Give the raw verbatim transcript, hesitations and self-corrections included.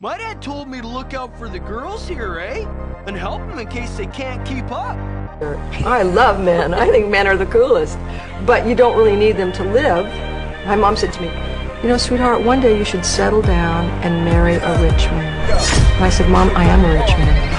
My dad told me to look out for the girls here, eh? And help them in case they can't keep up. I love men. I think men are the coolest. But you don't really need them to live. My mom said to me, you know, sweetheart, one day you should settle down and marry a rich man. And I said, Mom, I am a rich man.